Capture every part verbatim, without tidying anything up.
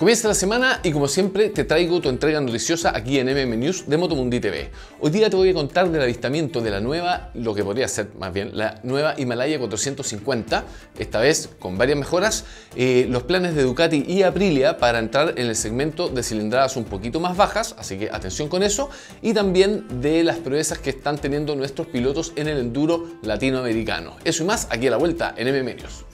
Comienza la semana y como siempre te traigo tu entrega noticiosa aquí en M M News de Motomundi T V. Hoy día te voy a contar del avistamiento de la nueva, lo que podría ser más bien, la nueva Himalaya cuatrocientos cincuenta, esta vez con varias mejoras, eh, los planes de Ducati y Aprilia para entrar en el segmento de cilindradas un poquito más bajas, así que atención con eso, y también de las proezas que están teniendo nuestros pilotos en el enduro latinoamericano. Eso y más aquí a la vuelta en M M News.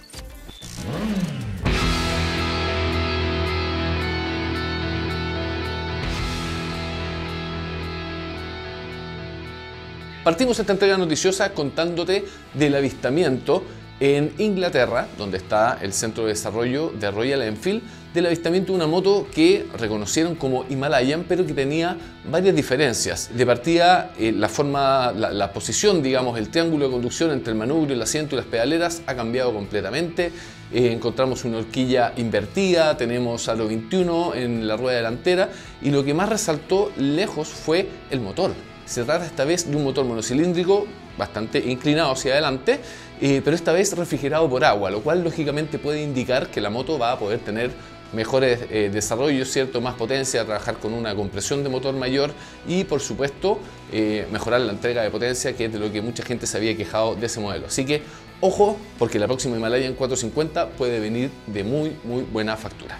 Partimos esta entrega noticiosa contándote del avistamiento en Inglaterra, donde está el centro de desarrollo de Royal Enfield, del avistamiento de una moto que reconocieron como Himalayan, pero que tenía varias diferencias. De partida, eh, la forma, la, la posición, digamos, el triángulo de conducción entre el manubrio, el asiento y las pedaleras ha cambiado completamente. Eh, encontramos una horquilla invertida, tenemos aro veintiuno en la rueda delantera y lo que más resaltó lejos fue el motor. Se trata esta vez de un motor monocilíndrico bastante inclinado hacia adelante, eh, pero esta vez refrigerado por agua, lo cual lógicamente puede indicar que la moto va a poder tener mejores eh, desarrollos, ¿cierto? Más potencia, trabajar con una compresión de motor mayor y por supuesto eh, mejorar la entrega de potencia, que es de lo que mucha gente se había quejado de ese modelo. Así que ojo, porque la próxima Himalayan cuatrocientos cincuenta puede venir de muy muy buena factura.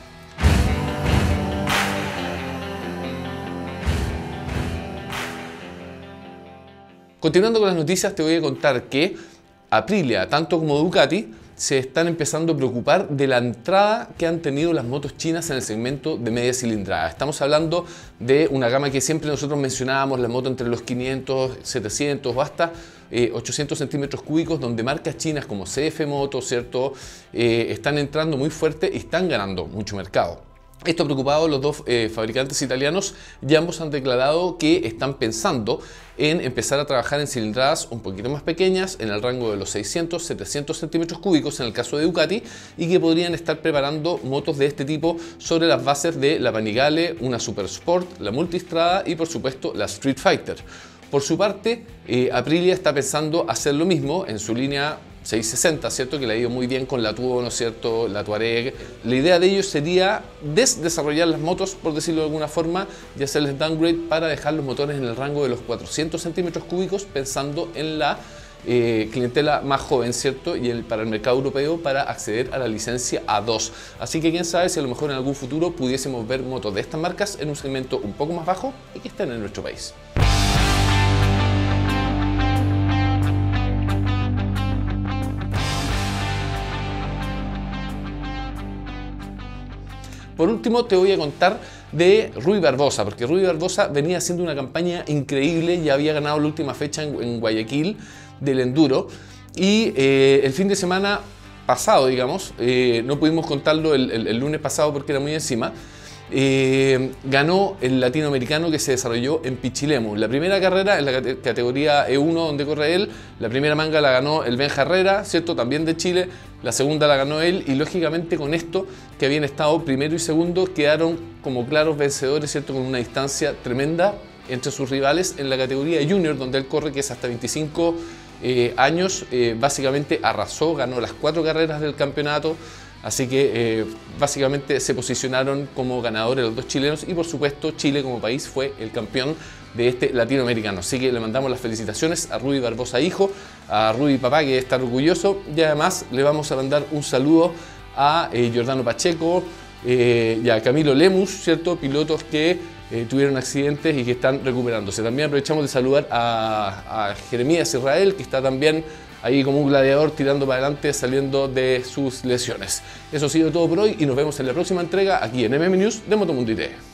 Continuando con las noticias, te voy a contar que Aprilia, tanto como Ducati, se están empezando a preocupar de la entrada que han tenido las motos chinas en el segmento de media cilindrada. Estamos hablando de una gama que siempre nosotros mencionábamos, la moto entre los quinientos, setecientos o hasta eh, ochocientos centímetros cúbicos, donde marcas chinas como C F Moto, ¿cierto? Eh, están entrando muy fuerte y están ganando mucho mercado. Esto ha preocupado a los dos eh, fabricantes italianos y ambos han declarado que están pensando en empezar a trabajar en cilindradas un poquito más pequeñas, en el rango de los seiscientos, setecientos centímetros cúbicos en el caso de Ducati, y que podrían estar preparando motos de este tipo sobre las bases de la Panigale, una Super Sport, la Multistrada y por supuesto la Street Fighter. Por su parte, eh, Aprilia está pensando hacer lo mismo en su línea seiscientos sesenta, ¿cierto? Que le ha ido muy bien con la Tuono, ¿no es cierto? La Touareg. La idea de ellos sería desdesarrollar las motos, por decirlo de alguna forma, y hacerles downgrade para dejar los motores en el rango de los cuatrocientos centímetros cúbicos, pensando en la eh, clientela más joven, ¿cierto? Y el, para el mercado europeo para acceder a la licencia A dos. Así que quién sabe si a lo mejor en algún futuro pudiésemos ver motos de estas marcas en un segmento un poco más bajo y que estén en nuestro país. Por último, te voy a contar de Rui Barbosa, porque Rui Barbosa venía haciendo una campaña increíble, ya había ganado la última fecha en, en Guayaquil del Enduro, y eh, el fin de semana pasado, digamos, eh, no pudimos contarlo el, el, el lunes pasado porque era muy encima, eh, ganó el latinoamericano que se desarrolló en Pichilemu. La primera carrera en la categoría E uno donde corre él, la primera manga la ganó el Benja Herrera, ¿cierto? También de Chile. La segunda la ganó él y lógicamente con esto, que habían estado primero y segundo, quedaron como claros vencedores, ¿cierto? Con una distancia tremenda entre sus rivales en la categoría Junior, donde él corre, que es hasta veinticinco eh, años. Eh, básicamente arrasó, ganó las cuatro carreras del campeonato, así que eh, básicamente se posicionaron como ganadores los dos chilenos y por supuesto Chile como país fue el campeón de este latinoamericano. Así que le mandamos las felicitaciones a Rui Barbosa hijo, a Rui papá, que está orgulloso, y además le vamos a mandar un saludo a eh, Giordano Pacheco eh, y a Camilo Lemus, ¿cierto? Pilotos que eh, tuvieron accidentes y que están recuperándose. También aprovechamos de saludar a, a Jeremías Israel, que está también ahí como un gladiador tirando para adelante, saliendo de sus lesiones. Eso ha sido todo por hoy y nos vemos en la próxima entrega aquí en M M News de Motomundi T V.